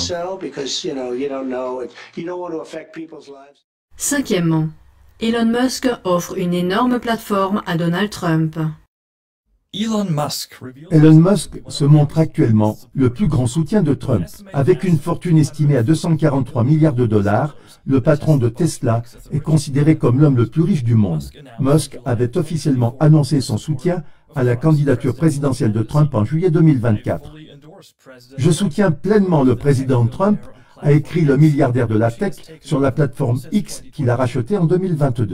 Cinquièmement, Elon Musk offre une énorme plateforme à Donald Trump. Elon Musk se montre actuellement le plus grand soutien de Trump. Avec une fortune estimée à 243 milliards de dollars, le patron de Tesla est considéré comme l'homme le plus riche du monde. Musk avait officiellement annoncé son soutien à la candidature présidentielle de Trump en juillet 2024. Je soutiens pleinement le président Trump, a écrit le milliardaire de la tech sur la plateforme X qu'il a rachetée en 2022.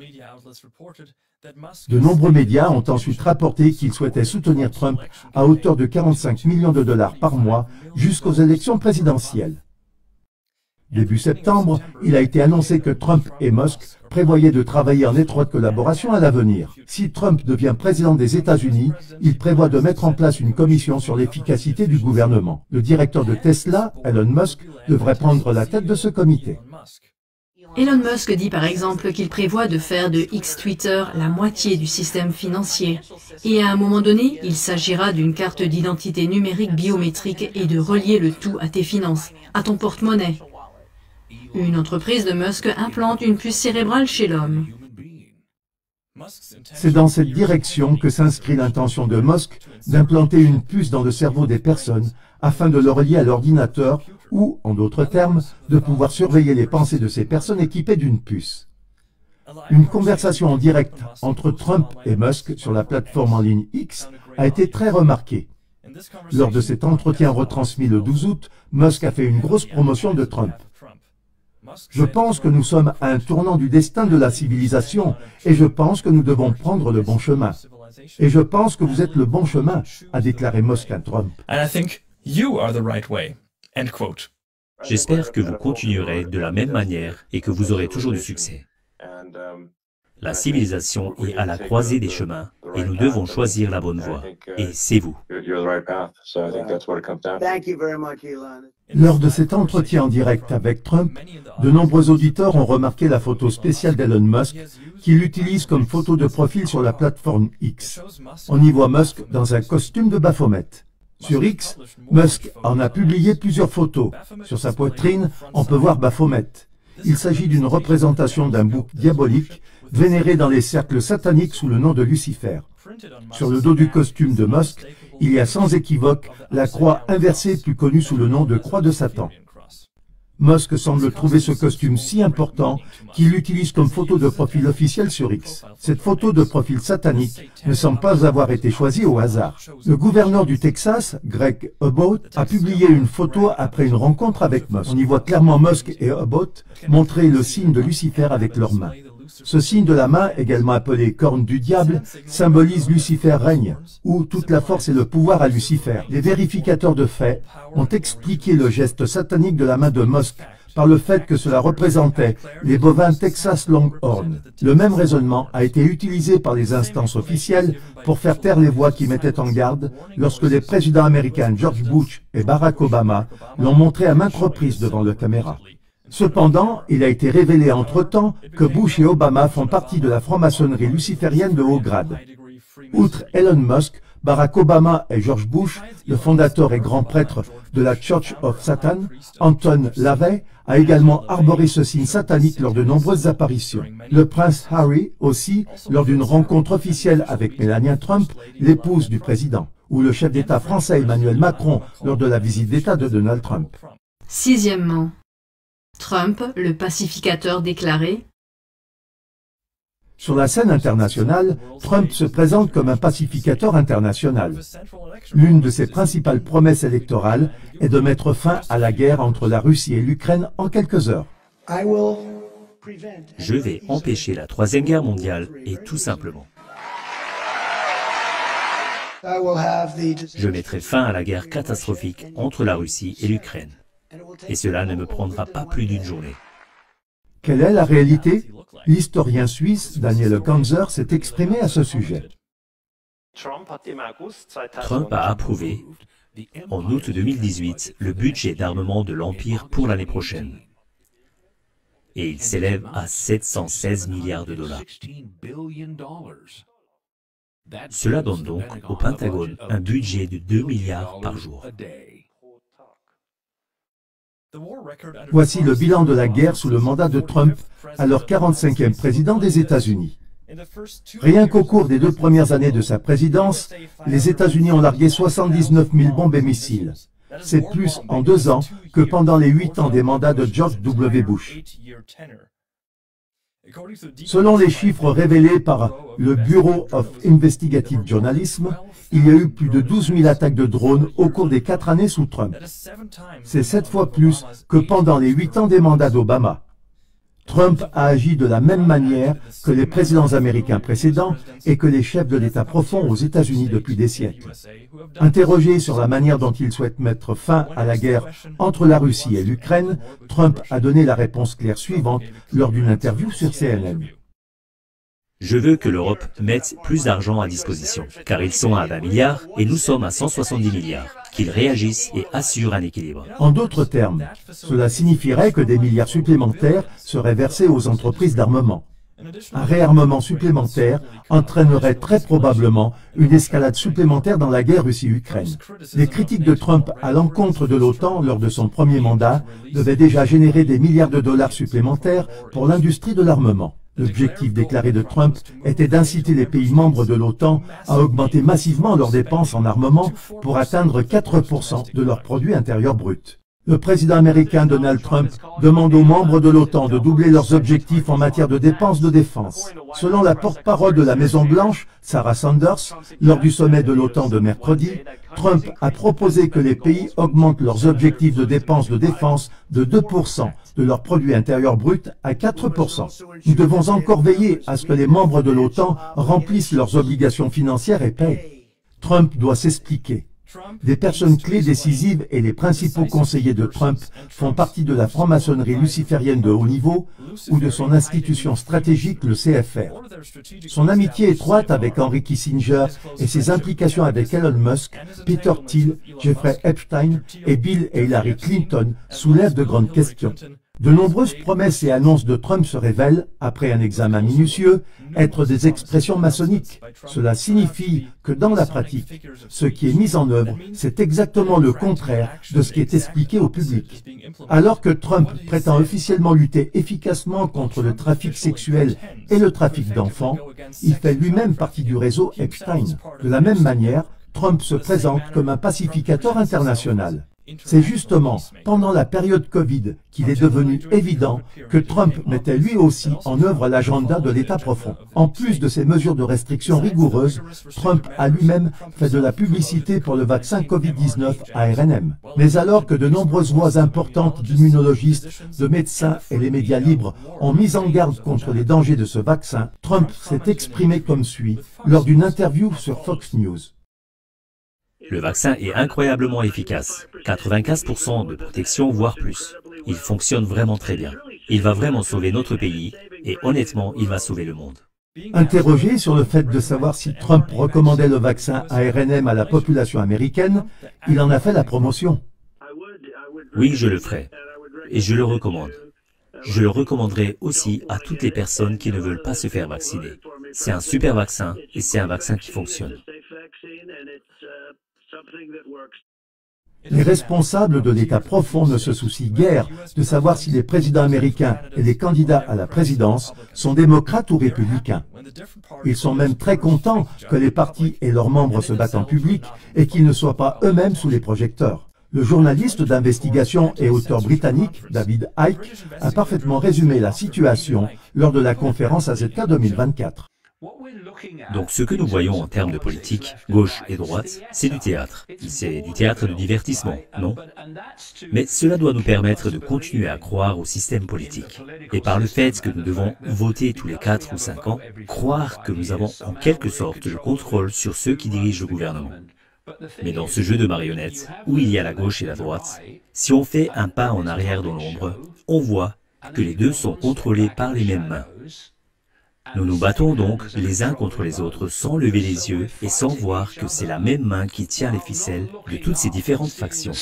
De nombreux médias ont ensuite rapporté qu'il souhaitait soutenir Trump à hauteur de 45 millions de dollars par mois jusqu'aux élections présidentielles. Début septembre, il a été annoncé que Trump et Musk prévoyaient de travailler en étroite collaboration à l'avenir. Si Trump devient président des États-Unis, il prévoit de mettre en place une commission sur l'efficacité du gouvernement. Le directeur de Tesla, Elon Musk, devrait prendre la tête de ce comité. Elon Musk dit par exemple qu'il prévoit de faire de X Twitter la moitié du système financier. Et à un moment donné, il s'agira d'une carte d'identité numérique biométrique et de relier le tout à tes finances, à ton porte-monnaie. Une entreprise de Musk implante une puce cérébrale chez l'homme. C'est dans cette direction que s'inscrit l'intention de Musk d'implanter une puce dans le cerveau des personnes afin de le relier à l'ordinateur ou, en d'autres termes, de pouvoir surveiller les pensées de ces personnes équipées d'une puce. Une conversation en direct entre Trump et Musk sur la plateforme en ligne X a été très remarquée. Lors de cet entretien retransmis le 12 août, Musk a fait une grosse promotion de Trump. Je pense que nous sommes à un tournant du destin de la civilisation et je pense que nous devons prendre le bon chemin. Et je pense que vous êtes le bon chemin, a déclaré Musk à Trump. J'espère que vous continuerez de la même manière et que vous aurez toujours du succès. La civilisation est à la croisée des chemins et nous devons choisir la bonne voie. Et c'est vous. Lors de cet entretien en direct avec Trump, de nombreux auditeurs ont remarqué la photo spéciale d'Elon Musk qu'il utilise comme photo de profil sur la plateforme X. On y voit Musk dans un costume de Baphomet. Sur X, Musk en a publié plusieurs photos. Sur sa poitrine, on peut voir Baphomet. Il s'agit d'une représentation d'un bouc diabolique vénéré dans les cercles sataniques sous le nom de Lucifer. Sur le dos du costume de Musk, il y a sans équivoque la croix inversée plus connue sous le nom de croix de Satan. Musk semble trouver ce costume si important qu'il l'utilise comme photo de profil officiel sur X. Cette photo de profil satanique ne semble pas avoir été choisie au hasard. Le gouverneur du Texas, Greg Abbott, a publié une photo après une rencontre avec Musk. On y voit clairement Musk et Abbott montrer le signe de Lucifer avec leurs mains. Ce signe de la main, également appelé corne du diable, symbolise Lucifer règne, ou toute la force et le pouvoir à Lucifer. Les vérificateurs de faits ont expliqué le geste satanique de la main de Musk par le fait que cela représentait les bovins Texas Longhorn. Le même raisonnement a été utilisé par les instances officielles pour faire taire les voix qui mettaient en garde lorsque les présidents américains George Bush et Barack Obama l'ont montré à maintes reprises devant la caméra. Cependant, il a été révélé entre-temps que Bush et Obama font partie de la franc-maçonnerie luciférienne de haut grade. Outre Elon Musk, Barack Obama et George Bush, le fondateur et grand prêtre de la Church of Satan, Anton LaVey, a également arboré ce signe satanique lors de nombreuses apparitions. Le prince Harry aussi, lors d'une rencontre officielle avec Melania Trump, l'épouse du président, ou le chef d'État français Emmanuel Macron lors de la visite d'État de Donald Trump. Sixièmement, Trump, le pacificateur déclaré. Sur la scène internationale, Trump se présente comme un pacificateur international. L'une de ses principales promesses électorales est de mettre fin à la guerre entre la Russie et l'Ukraine en quelques heures. Je vais empêcher la Troisième Guerre mondiale et tout simplement. Je mettrai fin à la guerre catastrophique entre la Russie et l'Ukraine. Et cela ne me prendra pas plus d'une journée. Quelle est la réalité? L'historien suisse Daniel Kanzer s'est exprimé à ce sujet. Trump a approuvé, en août 2018, le budget d'armement de l'Empire pour l'année prochaine. Et il s'élève à 716 milliards de dollars. Cela donne donc au Pentagone un budget de 2 milliards par jour. Voici le bilan de la guerre sous le mandat de Trump, alors 45e président des États-Unis. Rien qu'au cours des 2 premières années de sa présidence, les États-Unis ont largué 79 000 bombes et missiles. C'est plus en 2 ans que pendant les 8 ans des mandats de George W. Bush. Selon les chiffres révélés par le Bureau of Investigative Journalism, il y a eu plus de 12 000 attaques de drones au cours des 4 années sous Trump. C'est 7 fois plus que pendant les 8 ans des mandats d'Obama. Trump a agi de la même manière que les présidents américains précédents et que les chefs de l'État profond aux États-Unis depuis des siècles. Interrogé sur la manière dont il souhaite mettre fin à la guerre entre la Russie et l'Ukraine, Trump a donné la réponse claire suivante lors d'une interview sur CNN. Je veux que l'Europe mette plus d'argent à disposition, car ils sont à 20 milliards et nous sommes à 170 milliards. Qu'ils réagissent et assurent un équilibre. En d'autres termes, cela signifierait que des milliards supplémentaires seraient versés aux entreprises d'armement. Un réarmement supplémentaire entraînerait très probablement une escalade supplémentaire dans la guerre Russie-Ukraine. Les critiques de Trump à l'encontre de l'OTAN lors de son premier mandat devaient déjà générer des milliards de dollars supplémentaires pour l'industrie de l'armement. L'objectif déclaré de Trump était d'inciter les pays membres de l'OTAN à augmenter massivement leurs dépenses en armement pour atteindre 4% de leur produit intérieur brut. Le président américain Donald Trump demande aux membres de l'OTAN de doubler leurs objectifs en matière de dépenses de défense. Selon la porte-parole de la Maison-Blanche, Sarah Sanders, lors du sommet de l'OTAN de mercredi, Trump a proposé que les pays augmentent leurs objectifs de dépenses de défense de 2% de leur produit intérieur brut à 4%. Nous devons encore veiller à ce que les membres de l'OTAN remplissent leurs obligations financières et paient. Trump doit s'expliquer. Des personnes clés décisives et les principaux conseillers de Trump font partie de la franc-maçonnerie luciférienne de haut niveau ou de son institution stratégique, le CFR. Son amitié étroite avec Henry Kissinger et ses implications avec Elon Musk, Peter Thiel, Jeffrey Epstein et Bill et Hillary Clinton soulèvent de grandes questions. De nombreuses promesses et annonces de Trump se révèlent, après un examen minutieux, être des expressions maçonniques. Cela signifie que dans la pratique, ce qui est mis en œuvre, c'est exactement le contraire de ce qui est expliqué au public. Alors que Trump prétend officiellement lutter efficacement contre le trafic sexuel et le trafic d'enfants, il fait lui-même partie du réseau Epstein. De la même manière, Trump se présente comme un pacificateur international. C'est justement pendant la période Covid qu'il est devenu évident que Trump mettait lui aussi en œuvre l'agenda de l'État profond. En plus de ces mesures de restriction rigoureuses, Trump a lui-même fait de la publicité pour le vaccin Covid-19 ARNM. Mais alors que de nombreuses voix importantes d'immunologistes, de médecins et les médias libres ont mis en garde contre les dangers de ce vaccin, Trump s'est exprimé comme suit lors d'une interview sur Fox News. Le vaccin est incroyablement efficace, 95% de protection voire plus. Il fonctionne vraiment très bien. Il va vraiment sauver notre pays et honnêtement, il va sauver le monde. Interrogé sur le fait de savoir si Trump recommandait le vaccin ARNM à la population américaine, il en a fait la promotion. Oui, je le ferai et je le recommande. Je le recommanderai aussi à toutes les personnes qui ne veulent pas se faire vacciner. C'est un super vaccin et c'est un vaccin qui fonctionne. Les responsables de l'État profond ne se soucient guère de savoir si les présidents américains et les candidats à la présidence sont démocrates ou républicains. Ils sont même très contents que les partis et leurs membres se battent en public et qu'ils ne soient pas eux-mêmes sous les projecteurs. Le journaliste d'investigation et auteur britannique David Icke a parfaitement résumé la situation lors de la conférence AZK 2024. Donc ce que nous voyons en termes de politique, gauche et droite, c'est du théâtre. C'est du théâtre de divertissement, non? Mais cela doit nous permettre de continuer à croire au système politique. Et par le fait que nous devons voter tous les 4 ou 5 ans, croire que nous avons en quelque sorte le contrôle sur ceux qui dirigent le gouvernement. Mais dans ce jeu de marionnettes, où il y a la gauche et la droite, si on fait un pas en arrière dans l'ombre, on voit que les deux sont contrôlés par les mêmes mains. Nous nous battons donc les uns contre les autres sans lever les yeux et sans voir que c'est la même main qui tient les ficelles de toutes ces différentes factions.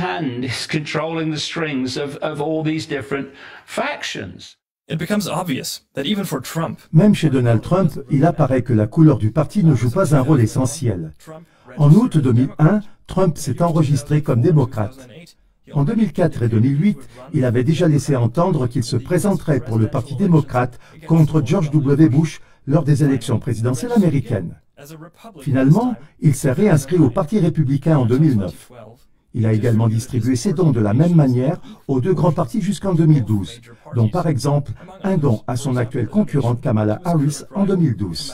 Même chez Donald Trump, il apparaît que la couleur du parti ne joue pas un rôle essentiel. En août 2001, Trump s'est enregistré comme démocrate. En 2004 et 2008, il avait déjà laissé entendre qu'il se présenterait pour le Parti démocrate contre George W. Bush lors des élections présidentielles américaines. Finalement, il s'est réinscrit au Parti républicain en 2009. Il a également distribué ses dons de la même manière aux deux grands partis jusqu'en 2012, dont par exemple un don à son actuelle concurrente Kamala Harris en 2012.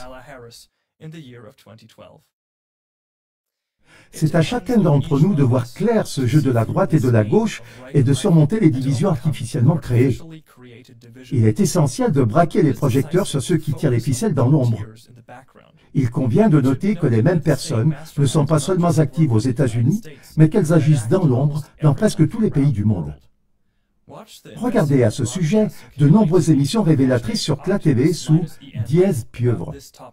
C'est à chacun d'entre nous de voir clair ce jeu de la droite et de la gauche et de surmonter les divisions artificiellement créées. Il est essentiel de braquer les projecteurs sur ceux qui tirent les ficelles dans l'ombre. Il convient de noter que les mêmes personnes ne sont pas seulement actives aux États-Unis, mais qu'elles agissent dans l'ombre dans presque tous les pays du monde. Regardez à ce sujet de nombreuses émissions révélatrices sur CLA TV sous Dièse Pieuvre.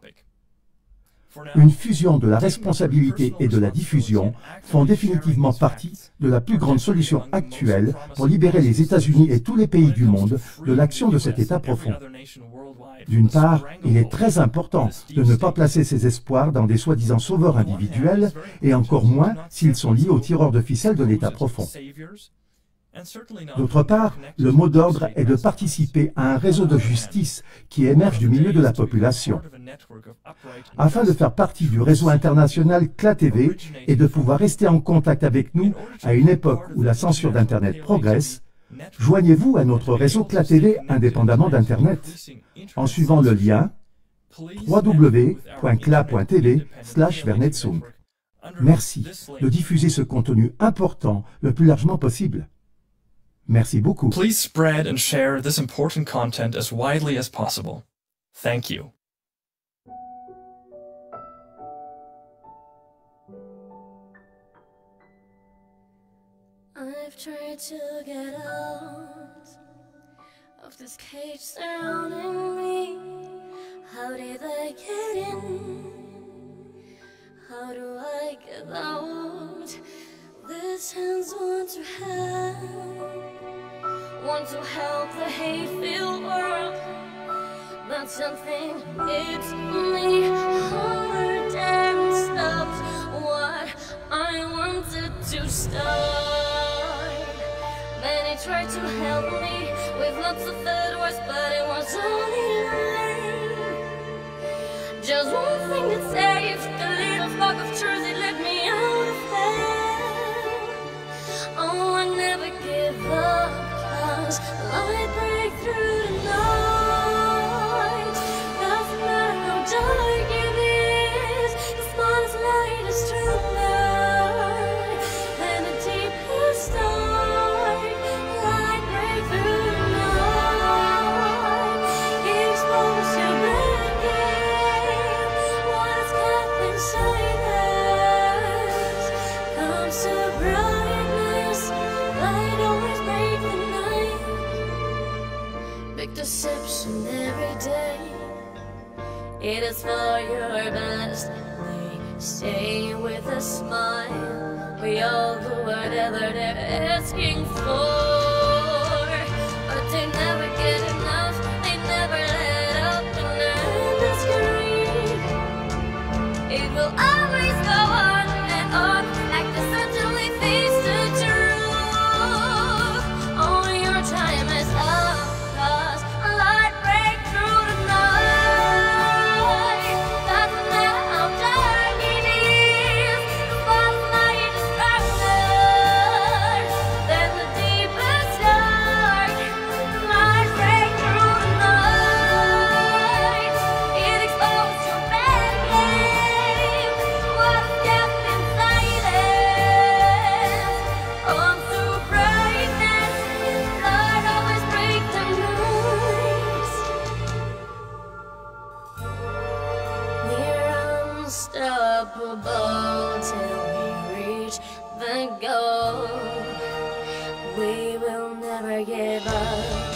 Une fusion de la responsabilité et de la diffusion font définitivement partie de la plus grande solution actuelle pour libérer les États-Unis et tous les pays du monde de l'action de cet État profond. D'une part, il est très important de ne pas placer ses espoirs dans des soi-disant sauveurs individuels, et encore moins s'ils sont liés aux tireurs de ficelles de l'État profond. D'autre part, le mot d'ordre est de participer à un réseau de justice qui émerge du milieu de la population. Afin de faire partie du réseau international CLA TV et de pouvoir rester en contact avec nous à une époque où la censure d'Internet progresse, joignez-vous à notre réseau CLA TV indépendamment d'Internet en suivant le lien www.cla.tv/Vernetsung. Merci de diffuser ce contenu important le plus largement possible. Merci beaucoup. Please spread and share this important content as widely as possible. Thank you. I've tried to get out of this cage surrounding me. How did I get in? How do I get out? These hands want to help the hate-filled world, but something hits me hard and stops what I wanted to start. Many tried to help me with lots of advice, but it was all in vain. Just one thing that saved the little spark of truth, it led me out of hell. Oh, I never give up, 'cause light break through the night. Doesn't matter how dark it is, the smallest light is stronger than the deepest dark. Light break through the night, expose your breaking. What is kept inside us comes to brightness. Light always break the night. Big deception every day. It is for your best. They stay with a smile. We all do whatever they're asking for, but they never get enough. They never let up in endless greed. It will always go on and on, like the sun till we feast. We will never give up.